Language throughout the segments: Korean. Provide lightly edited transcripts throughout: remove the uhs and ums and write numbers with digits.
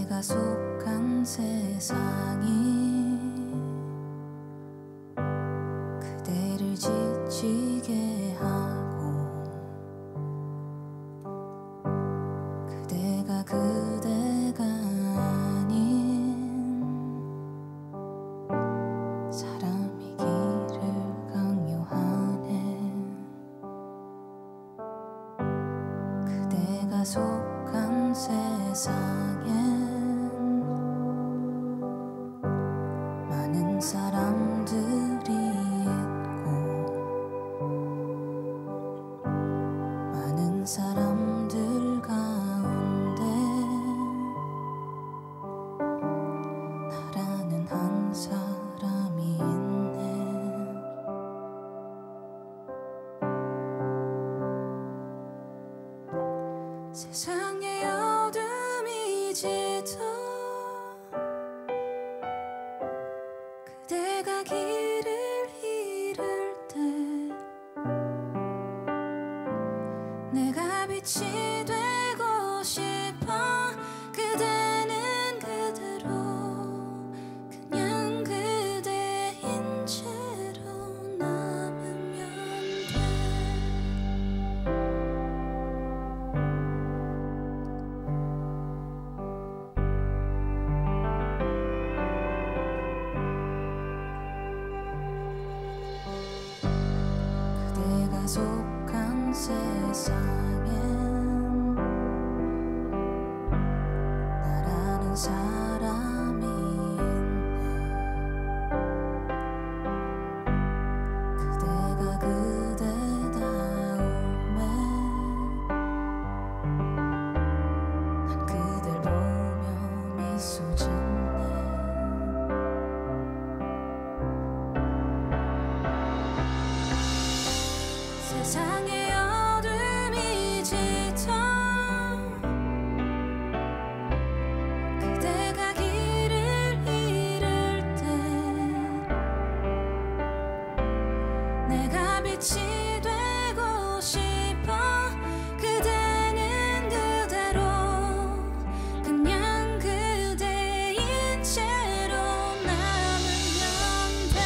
그대가 속한 세상이 그대를 지치게 하고 그대가 아닌 사람이기를 강요하네. 그대가 속한 세상엔 많은 사람들이 있고 많은 사람들 가운데 나라는 한 사람이 있네. 세상의 어둠이 짙어 그대가 길을 잃을 때 내가 빛이 되고 싶어. 그대는 그대로 그냥 그대인 채로 남으면 돼. 그대가 속한 세상엔 나라는 사람이 있네. 그대가 그대다움에 난 그댈 보며 미소 짓네. 세상의 어둠이 짙어 그대가 길을 잃을 때 내가 빛이 되고 싶어. 그대는 그대로 그냥 그대인 채로 남으면 돼.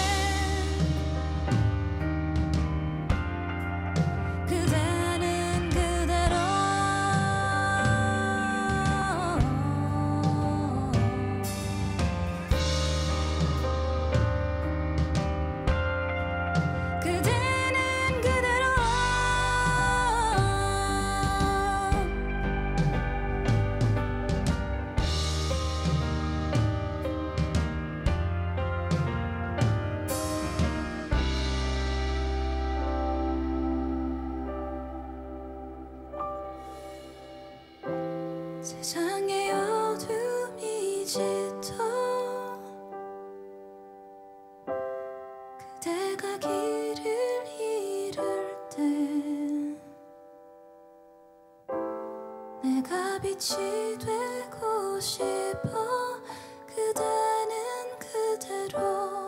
그대는 그대로 그대는 그대로 세상의 어둠이 짙어 그대가 길을 잃을 때 내가 빛이 되고 싶어. 그대는 그대로